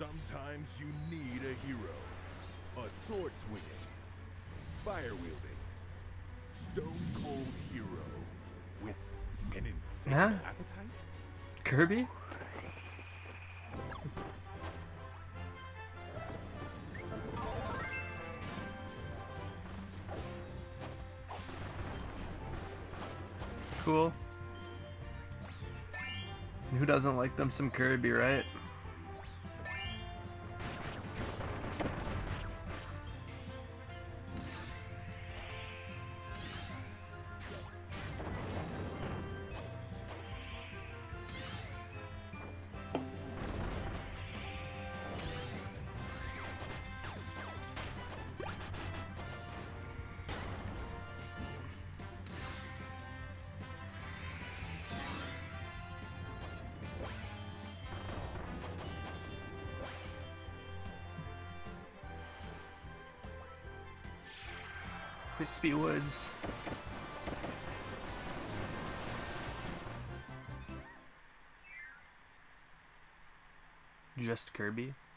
Sometimes you need a hero. A sword swinging, fire wielding, stone cold hero with an insatiable appetite? Kirby? Cool. Who doesn't like them some Kirby, right? Wispy Woods. Just Kirby.